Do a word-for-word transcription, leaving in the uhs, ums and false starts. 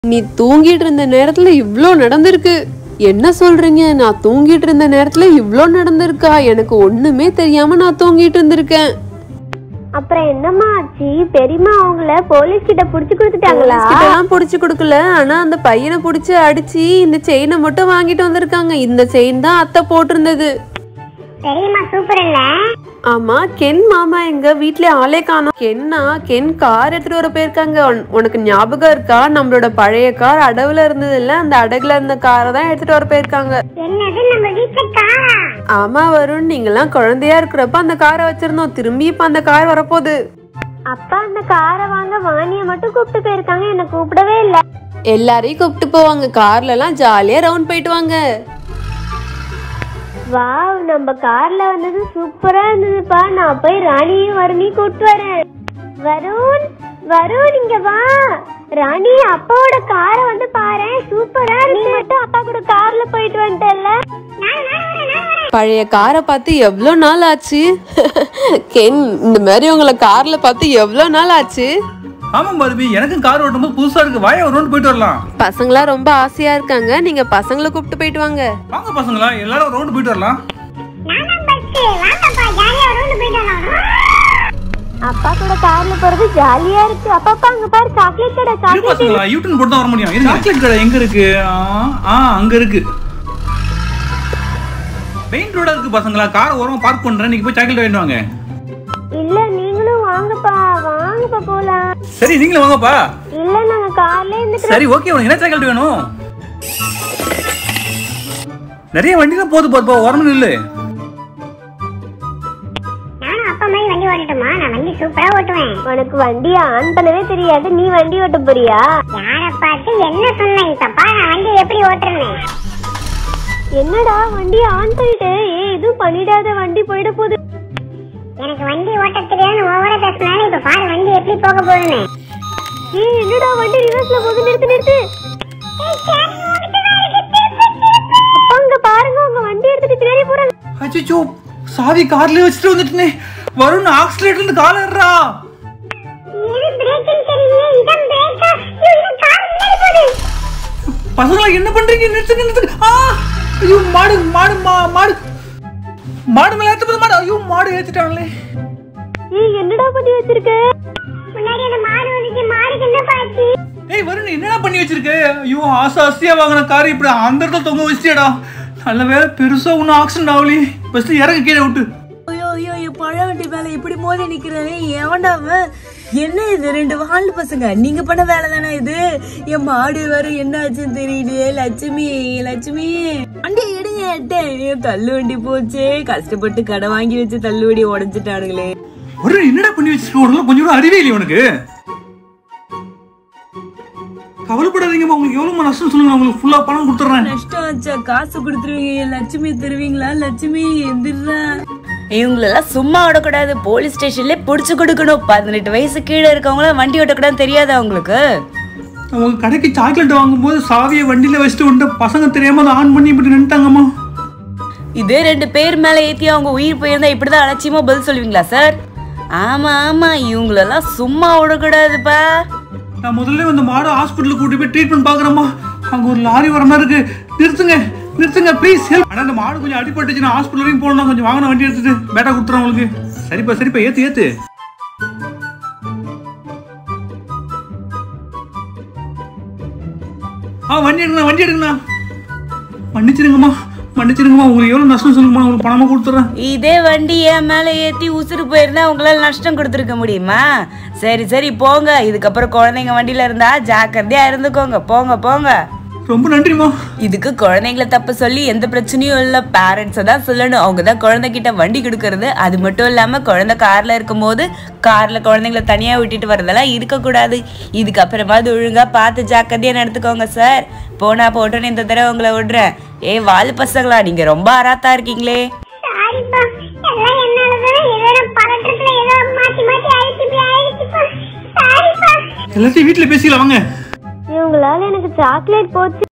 நீ தூங்கிட்டு இருந்த நேரத்துல இவ்ளோ நடந்திருக்கு. என்ன சொல்றீங்க? நான் தூங்கிட்டு இருந்த நேரத்துல இவ்ளோ நடந்திருக்கா? எனக்கு ஒண்ணுமே தெரியாம நான் தூங்கிட்டு இருந்திருக்கேன். அப்புறம் என்னம்மா ஆச்சு? பெரியம்மா அவங்கள போலீஸ் கிட்ட புடிச்சு கொடுத்துட்டாங்களா? கிட்டலாம் புடிச்சு கொடுக்கல. ஆனா அந்த பையனை புடிச்சு அடிச்சு இந்த செயினை மட்டும் வாங்கிட்டு வந்திருக்காங்க. இந்த செயின் தான் அத்தை போட்டிருந்தது. பெரியம்மா சூப்பர் இல்ல? ஆமா, கென் மாமா எங்க வீட்ல ஆளே காணோம். கென்னா கென் கார் எடுத்துட்டு வர போயிருக்காங்க. உனக்கு ஞாபகம் இருக்கா? நம்மளோட பழைய கார் அடவுல இருந்தது இல்ல, அந்த அடகுல இருந்த காரை தான் எடுத்துட்டு வர போயிருக்காங்க. என்னது, நம்ம வீட்ல காரா? ஆமா வருண், நீங்கெல்லாம் குழந்தையா இருக்கிறப்ப அந்த காரை வச்சிருந்தோம். திரும்பி இப்ப அந்த கார் வரப்போகுது. அப்பா அந்த காரை வாங்க வாணிய மட்டும் கூப்பிட்டு போயிருக்காங்க, என்ன கூப்பிடவே இல்ல. எல்லாரையும் கூப்பிட்டு போவாங்க. கார்ல எல்லாம் ஜாலியா ரவுண்ட் போயிட்டு வாங்க. வாவ், நம்ம கார்ல வந்தது சூப்பரா இருந்ததுப்பா. நான் போய் ராணியும் வருணையும் கூப்பிட்டு வரேன். வருண் வருண் இங்க வா. ராணி, அப்பாவோட காரை வந்து பாரு, சூப்பரா இருக்கு. நீ மட்டும் அப்பா கூட கார்ல போயிட்டு வந்துட்டல்ல? பழைய காரை பார்த்து எவ்வளவு நாள் ஆச்சு. கென், இந்த மாதிரி உங்களை கார்ல பார்த்து எவ்வளவு நாள் ஆச்சு. ஆமா பார்பி, எனக்கும் கார் ஓட்டும்போது புதுசா இருக்கு. வாயா ஒரு ரவுண்ட் போயிட்டு வரலாம். பசங்களா ரொம்ப ஆசையா இருக்காங்க. நீங்க பசங்களை கூப்பிட்டு போயிட்டு வாங்க. வாங்க பசங்களா, எல்லாரும் ஒரு ரவுண்ட் போயிட்டு வரலாம். அப்பா கூட கார்ல போறது ஜாலியா இருக்கு. அப்பா அங்க பாரு, சாக்லேட் கடை. சாக்லேட் பசங்களா, யூ டர்ன் போட்டு தான் வர முடியும். இருங்க, சாக்லேட் கடை எங்க இருக்கு? ஆ அங்க இருக்கு. மெயின் ரோடா இருக்கு பசங்களா. காரை ஓரமா பார்க் பண்றேன், நீங்க போய் சாக்லேட் வாங்கிட்டு வாங்க. இல்ல, நீங்களும் வாங்கப்பா. வாங்கப்பா போலாம். சரி, நீங்களும் வாங்கப்பா. இல்ல, நாங்க கார்ல இருந்து. சரி ஓகே, உனக்கு என்ன சாக்லேட் வேணும்? நிறைய வண்டில போது பாப்பா, ஓரமா நில்லு. நானும் அப்பா மாதிரி வண்டி ஓட்டட்டுமா? நான் வண்டி சூப்பரா ஓட்டுவேன். உனக்கு வண்டி ஆன் பண்ணவே தெரியாது, நீ வண்டி ஓட்ட போறியா? யார பார்த்து என்ன சொன்னீங்க தப்பா? நான் வண்டி எப்படி ஓட்டுறேன்? என்னடா வண்டி ஆன் பண்ணிட்டு? ஏ, எதுவும் பண்ணிடாத, வண்டி போயிட போகுது. எனக்கு வண்டி ஓட்ட தெரியாதுன்னு ஓவரா பேசினாலும் இப்ப பாரு வண்டி எப்படி போக போகுதுன்னு. ஏ, என்னடா வண்டி ரிவர்ஸ்ல போகுது? நிறுத்து நிறுத்து. அங்க பாருங்க, உங்க வண்டி எடுத்துட்டு பின்னாடி போறாங்க. அச்சச்சோ, சாவி கார்லயே வச்சிட்டு வந்துட்டேனே. வருண், ஆக்சிலேட்டர்ல இருந்து கால் ஏறா. இது பிரேக்கிங் தெரியலையே. இதான் பிரேக்கா? இது கார் முன்னாடி போகுது. பசங்களா என்ன பண்றீங்க? நிறுத்துங்க நிறுத்துங்க. ஆ ஐயோ, மாடு மாடு மாடு மாடு மேல ஏத்த போது. மாடு, ஐயோ மாடு ஏத்திட்டாங்களே. ஏய், என்னடா பண்ணி வச்சிருக்க? முன்னாடி அந்த மாடு வந்துச்சு. மாடுக்கு என்ன பாச்சு? ஏய் வருண், என்னடா பண்ணி வச்சிருக்க? ஐயோ, ஆசை ஆசையா வாங்கின கார் இப்படி அந்த இடத்துல தொங்க வச்சிட்டியடா. நல்ல வேலை பெருசா ஒன்னும் ஆக்சிடென்ட் ஆகலையே. ஃபர்ஸ்ட் இறங்க, கீழே விட்டு. ஐயோ ஐயோ, என் பழ வண்டி மேல இப்படி மோதி நிக்கிறேனே, எவன்டா அவன்? என்ன இது, ரெண்டு வால் பசங்க? நீங்க பண்ண வேலை தானே இது? என் மாடு வேற என்ன ஆச்சுன்னு தெரியலையே. லட்சுமி லட்சுமி, வண்டி எடுங்க. எட்டேன், என் தள்ளு வண்டி போச்சே. கஷ்டப்பட்டு கடை வாங்கி வச்சு தள்ளு வண்டி உடஞ்சிட்டானுங்களே. ஒரு என்னடா பண்ணி வச்சிருக்க? உடனே கொஞ்சம் கூட அறிவே இல்லையே உனக்கு. கவலைப்படாதீங்கம்மா, உங்களுக்கு எவ்வளவு நஷ்டம் சொல்லுங்க, உங்களுக்கு ஃபுல்லா பணம் கொடுத்துறேன். நஷ்டம் ஆச்சா? காசு கொடுத்துருவீங்க. லட்சுமி தருவீங்களா? லட்சுமி எந்திரா. இவங்களெல்லாம் சும்மா விடக்கூடாது, போலீஸ் ஸ்டேஷன்ல புடிச்சு கொடுக்கணும். பதினெட்டு வயசு கீழே இருக்கவங்கள வண்டி ஓட்டக்கூடாது, தெரியாதா உங்களுக்கு? அவங்க கடைக்கு சாக்லேட் வாங்கும்போது சாவியை வண்டியில வச்சுட்டு வந்து பசங்க தெரியாம அதை ஆன் பண்ணி இப்படி நின்ட்டாங்கம்மா. இதே ரெண்டு பேர் மேல ஏத்தி அவங்க உயிர் போயிருந்தா இப்படிதான் அலட்சியமா பதில் சொல்லுவீங்களா சார்? ஆமா ஆமா, இவங்களெல்லாம் சும்மா விடக்கூடாதுப்பா. நான் முதல்ல இந்த மாடு ஹாஸ்பிட்டலுக்கு கூட்டி போய் ட்ரீட்மெண்ட் பாக்குறேம்மா. அங்க ஒரு லாரி வர மாதிரி இருக்கு. நிறுத்துங்க நிறுத்துங்க ப்ளீஸ் ஹெல்ப். ஆனா இந்த மாடு கொஞ்சம் அடிபட்டுச்சுன்னா ஹாஸ்பிட்டல் வரைக்கும் போகணும். கொஞ்சம் வாங்கின வண்டி எடுத்துட்டு பேட்டா கொடுத்துறேன் உங்களுக்கு. சரிப்பா சரிப்பா, ஏத்து ஏத்து. ஆ வண்டி எடுங்கண்ணா, வண்டி எடுங்கண்ணா. மன்னிச்சிருங்கம்மா மன்னிச்சிருங்கம்மா. உங்களுக்கு எவ்வளவு நஷ்டம் சொல்லுங்கம்மா, உங்களுக்கு பணமா கொடுத்துறேன். இதே வண்டி என் மேல ஏத்தி உசுறு போயிருந்தா உங்களால நஷ்டம் கொடுத்துருக்க முடியுமா? சரி சரி போங்க. இதுக்கப்புறம் குழந்தைங்க வண்டியில இருந்தா ஜாக்கிரதையா இருந்துக்கோங்க. போங்க போங்க. ரொம்ப நன்றிமா. இதுக்கு குழந்தைங்களை தப்பு சொல்லி எந்த பிரச்சனையும் இல்ல. பேரண்ட்ஸை தான் சொல்லணும். அவங்க தான் குழந்தைகிட்ட வண்டி கொடுக்கறது. அது மட்டும் இல்லாம குழந்தை கார்ல இருக்கும் போது கார்ல குழந்தைங்களை தனியா விட்டுட்டு வரதெல்லாம் இருக்கக்கூடாது. இதுக்கப்புறமாவது ஒழுங்கா பார்த்து ஜாக்கிரதையா நடத்துக்கோங்க சார். போனா போட்டோன்னு இந்த தடவை உங்களை விடுறேன். ஏ வாலு பசங்களா, நீங்க ரொம்ப அராத்தா இருக்கீங்களே. எல்லாத்தையும் வீட்டுல பேசிக்கலாம் வாங்க. இவங்களால எனக்கு சாக்லேட் போச்சு.